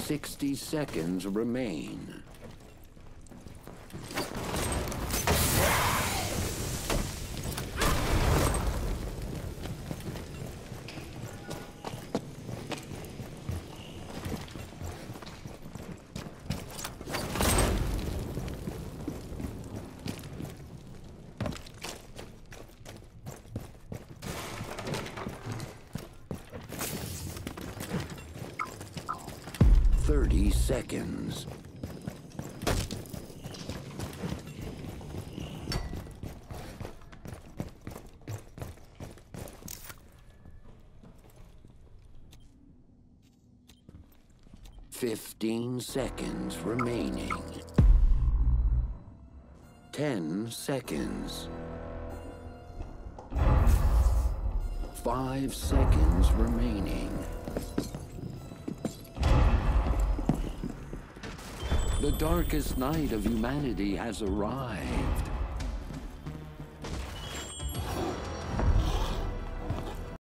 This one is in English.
60 seconds remain. 30 seconds. Fifteen seconds remaining. 10 seconds. 5 seconds remaining. The darkest night of humanity has arrived.